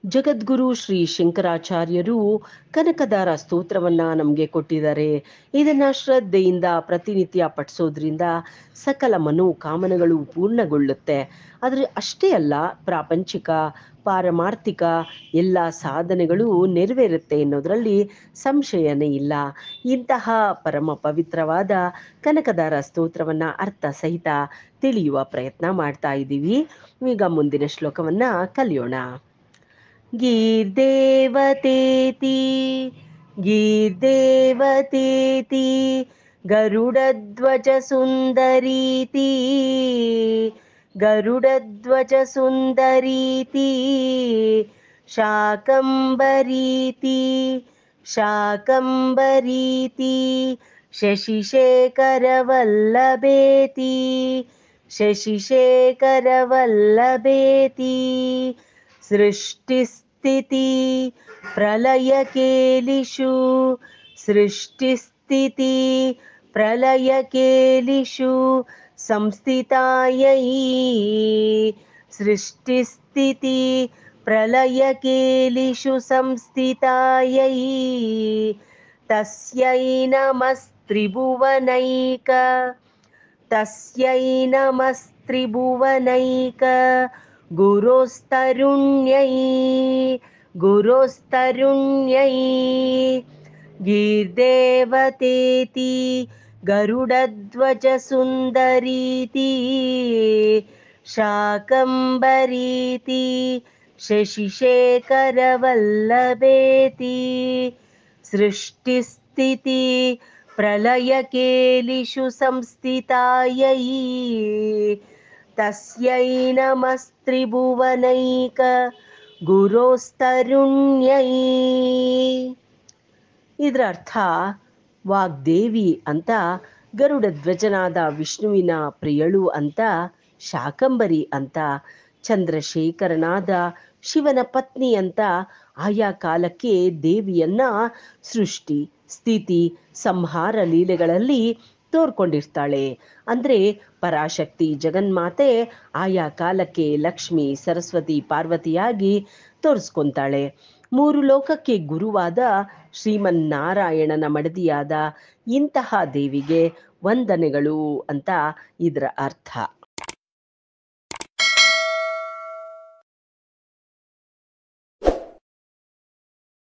ಜಗದ್ಗುರು ಶ್ರೀ ಶಂಕರಾಚಾರ್ಯರು ಕನಕದಾರ ಸ್ತೋತ್ರವನ್ನ ನಮಗೆ ಕೊಟ್ಟಿದ್ದಾರೆ. ಇದನ್ನ ಶ್ರದ್ಧೆಯಿಂದ ಪ್ರತಿನಿತ್ಯ ಪಠಿಸೋದ್ರಿಂದ ಸಕಲ ಮನೋಕಾಮನೆಗಳು ಪೂರ್ಣಗೊಳ್ಳುತ್ತೆ. ಆದರೆ ಅಷ್ಟೇ ಅಲ್ಲ, ಪ್ರಾಪಂಚಿಕ ಪಾರಮಾರ್ಥಿಕ ಎಲ್ಲ ಸಾಧನೆಗಳು ನೆರವೇರುತ್ತೆ ಎನ್ನುವುದರಲ್ಲಿ ಸಂಶಯನೇ ಇಲ್ಲ. ಇಂತಹ ಪರಮ ಪವಿತ್ರವಾದ ಕನಕದಾರ ಸ್ತೋತ್ರವನ್ನ ಅರ್ಥ ಸಹಿತ ತಿಳಿಯುವ ಪ್ರಯತ್ನ ಮಾಡ್ತಾ ಇದ್ದೀವಿ. ಈಗ ಮುಂದಿನ ಶ್ಲೋಕವನ್ನ ಕಲಿಯೋಣ. ಗೀರ್ದೇವತೇತಿ ಗೀರ್ದೇವತೇತಿ ಗರುಡಧ್ವಜ ಸುಂದರೀತಿ ಗರುಡಧ್ವಜ ಸುಂದರೀತಿ ಶಾಕಂಬರೀತಿ ಶಾಕಂಬರೀತಿ ಶಶಿಶೇಖರವಲ್ಲಭೇತಿ ಶಶಿಶೇಖರವಲ್ಲಭೇತಿ ಸೃಷ್ಟಿಸ್ಥಿತಿ ಪ್ರಲಯಕೇಲಿಷು ಸೃಷ್ಟಿಸ್ಥಿತಿ ಪ್ರಲಯಕೇಲಿಷು ಸಂಸ್ಥಿತಾಯೈ ಸೃಷ್ಟಿಸ್ಥಿತಿ ಪ್ರಲಯಕೇಲಿಷು ಸಂಸ್ಥಿತಾಯೈ ತಸ್ಯೈ ನಮಸ್ತ್ರಿಭುವನೈಕ ತಸ್ಯೈ ನಮಸ್ತ್ರಿಭುವನೈಕ ಗುರೋಸ್ತರುಣ್ಯೈ ಗುರೋಸ್ತರುಣ್ಯೈ ಗೀರ್ದೇವತೇತಿ ಗರುಡಧ್ವಜ ಸುಂದರೀತಿ ಶಾಕಂಬರೀತಿ ಶಶಿಶೇಖರವಲ್ಲಭೇತಿ ಸೃಷ್ಟಿಸ್ಥಿತಿ ಪ್ರಲಯಕೇಲಿಷು ಸಂಸ್ಥಿತಾಯೈ ತಸ್ಯೈ ನಮಸ್ತ್ರಿಭುವನೈಕ ಗುರೋಸ್ತರುಣ್ಯೈ. ಇದರ ಅರ್ಥ, ವಾಗ್ದೇವಿ ಅಂತ ಗರುಡಧ್ವಜನಾದ ವಿಷ್ಣುವಿನ ಪ್ರಿಯಳು ಅಂತ, ಶಾಕಂಬರಿ ಅಂತ ಚಂದ್ರಶೇಖರನಾದ ಶಿವನ ಪತ್ನಿ ಅಂತ ಆಯಾ ಕಾಲಕ್ಕೆ ದೇವಿಯನ್ನ ಸೃಷ್ಟಿ ಸ್ಥಿತಿ ಸಂಹಾರ ಲೀಲೆಗಳಲ್ಲಿ ತೋರ್ಕೊಂಡಿರ್ತಾಳೆ. ಅಂದರೆ ಪರಾಶಕ್ತಿ ಜಗನ್ಮಾತೆ ಆಯಾ ಕಾಲಕ್ಕೆ ಲಕ್ಷ್ಮಿ ಸರಸ್ವತಿ ಪಾರ್ವತಿಯಾಗಿ ತೋರಿಸ್ಕೊಂತಾಳೆ. ಮೂರು ಲೋಕಕ್ಕೆ ಗುರುವಾದ ಶ್ರೀಮನ್ನಾರಾಯಣನ ಮಡದಿಯಾದ ಇಂತಹ ದೇವಿಗೆ ವಂದನೆಗಳು ಅಂತ ಇದರ ಅರ್ಥ.